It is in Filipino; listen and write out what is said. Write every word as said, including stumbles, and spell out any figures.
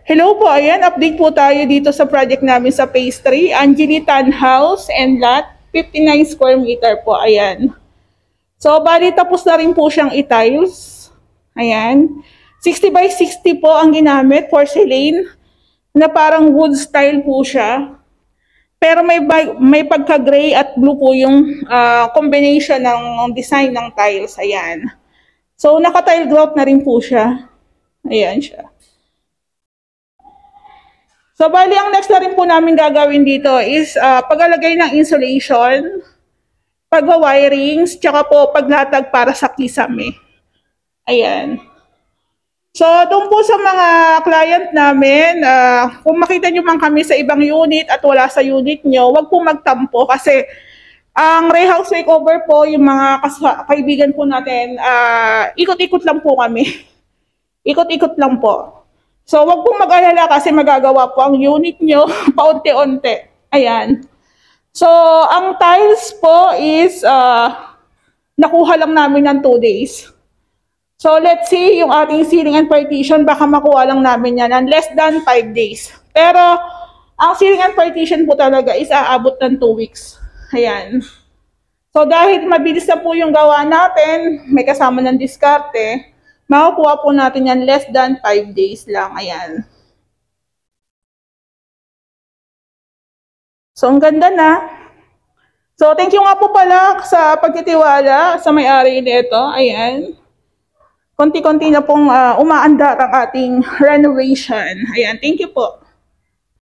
Hello po, ayan, update po tayo dito sa project namin sa Phase three, Angeli Tan House and Lot, fifty-nine square meter po, ayan. So, bali tapos na rin po siyang i-tiles. Ayan. sixty by sixty po ang ginamit, porcelain, na parang wood style po siya. Pero may, may pagka-gray at blue po yung uh, combination ng design ng tiles, ayan. So, naka-tile grout na rin po siya. Ayan siya. So, bali, ang next na rin po namin gagawin dito is uh, paglalagay ng insulation, pagwa-wirings, tsaka po paglatag para sa kisame. Ayan. So, doon po sa mga client namin, uh, kung makita nyo man kami sa ibang unit at wala sa unit nyo, wag po magtampo kasi ang Rehouse Makeover po, yung mga kaibigan po natin, uh, ikot-ikot lang po kami. Ikot-ikot lang po. So, wag pong mag-alala kasi magagawa po ang unit nyo paunti-unti. Ayan. So, ang tiles po is uh, nakuha lang namin ng two days. So, let's see yung ating ceiling and partition, baka makuha lang namin yan ng less than five days. Pero, ang ceiling and partition po talaga is aabot ng two weeks. Ayan. So, dahil mabilis na po yung gawa natin, may kasama ng diskarte, makukuha po natin yan less than five days lang. Ayan. So, ang ganda na. So, thank you nga po pala sa pagtitiwala sa may-ari nito. Ayan. Konti-konti na pong uh, umaandar ang ating renovation. Ayan, thank you po.